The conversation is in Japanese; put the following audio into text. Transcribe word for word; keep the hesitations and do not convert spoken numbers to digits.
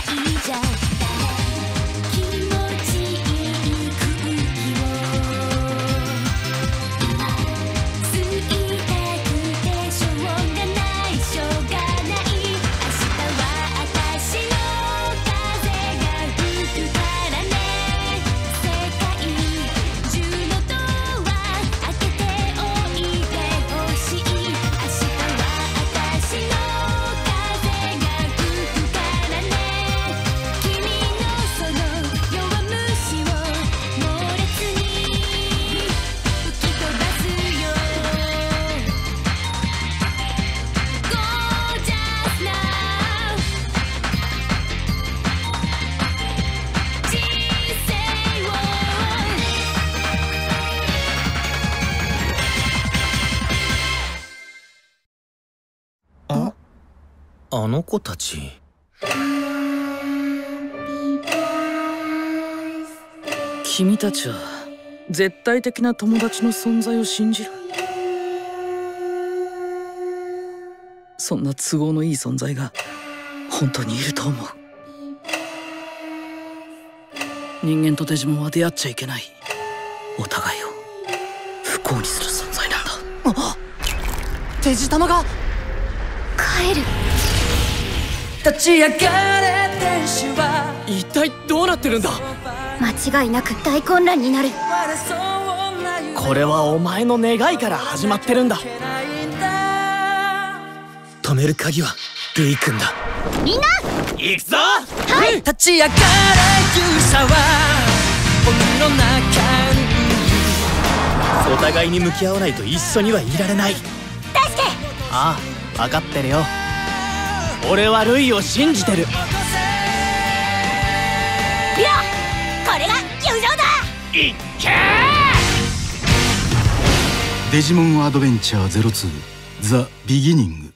あの子たち。君たちは絶対的な友達の存在を信じる。そんな都合のいい存在が本当にいると思う。人間とデジモンは出会っちゃいけない。お互いを不幸にする存在なんだ。 あっ、デジタマが帰る。 立ち上がれ天使は。 一体どうなってるんだ。 間違いなく大混乱になる。 これはお前の願いから始まってるんだ。 止める鍵はルイ君だ。 みんな行くぞ。 はい、 立ち上がれ勇者は鬼の中に。 お互いに向き合わないと一緒にはいられない。 出して。 ああ、分かってるよ。俺はルイを信じてる。 リオ、これが友情だ。 いっけー。 デジモンアドベンチャーゼロツーザ・ビギニング。